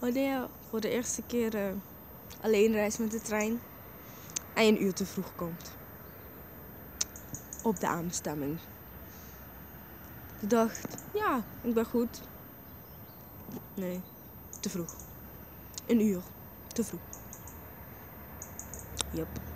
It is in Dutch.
Wanneer je voor de eerste keer alleen reist met de trein en je een uur te vroeg komt. Op de aanbestemming. Ik dacht, ja, ik ben goed. Nee, te vroeg. Een uur, te vroeg. Yup.